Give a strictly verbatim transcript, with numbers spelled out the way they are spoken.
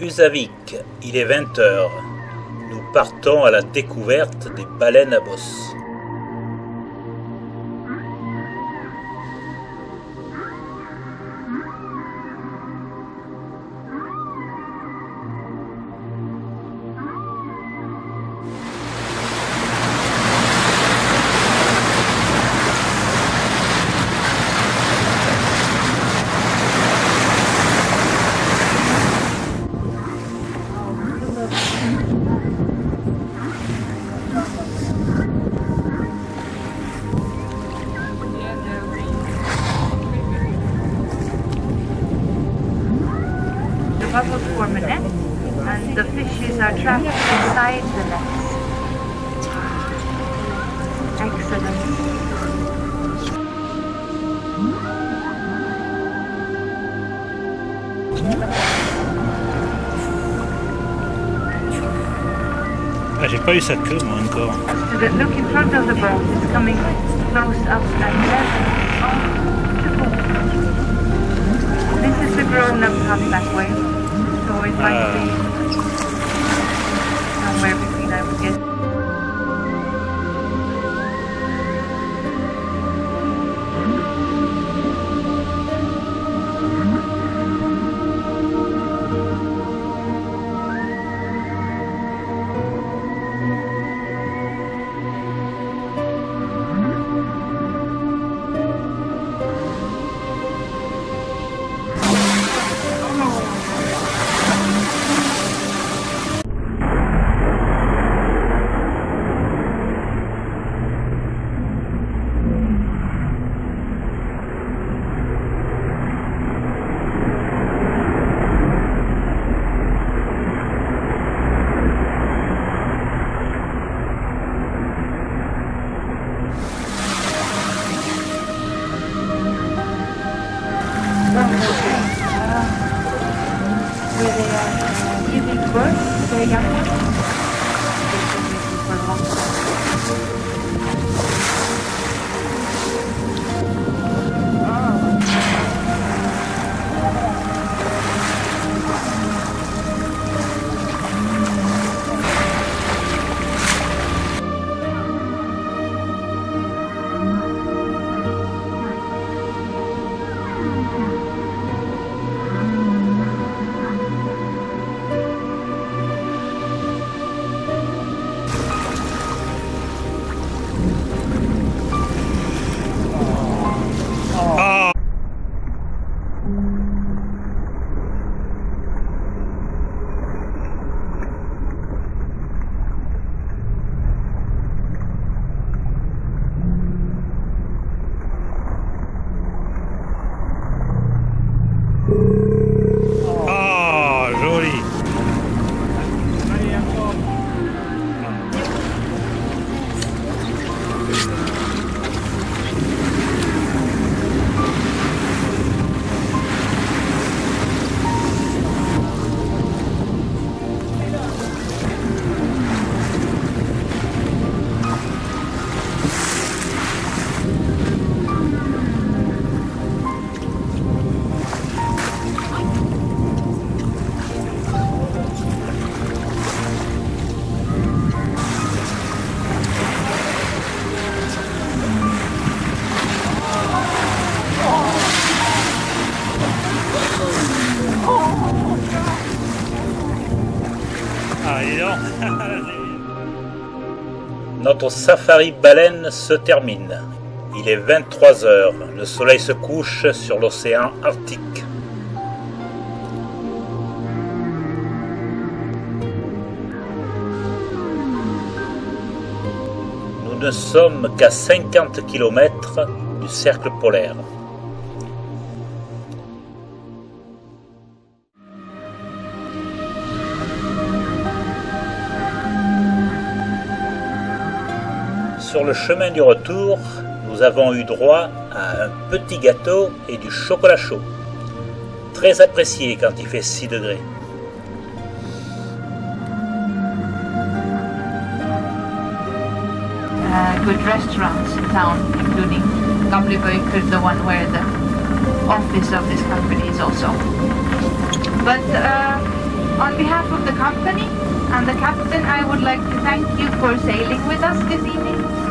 Husavik, il est vingt heures. Nous partons à la découverte des baleines à bosse. Bubbles form a net, and the fishes are trapped inside the nets. Excellent. Ah, j'ai pas eu sa queue moi encore. Student, look in front of the boat. It's coming close up and left. Oh, the boat. This is the grown-up path that way. So it might Ah. be somewhere between, I would guess. Where they are giving birth to their young ones. They've been waiting for a long time. Notre safari baleine se termine. Il est vingt-trois heures. Le soleil se couche sur l'océan Arctique. Nous ne sommes qu'à cinquante kilomètres du cercle polaire. Sur le chemin du retour, nous avons eu droit à un petit gâteau et du chocolat chaud. Très apprécié quand il fait six degrés. Uh, good restaurants in town, including Gamlebøker, the one where the office of this company is also. But uh, On behalf of the company and the captain, I would like to thank you for sailing with us this evening.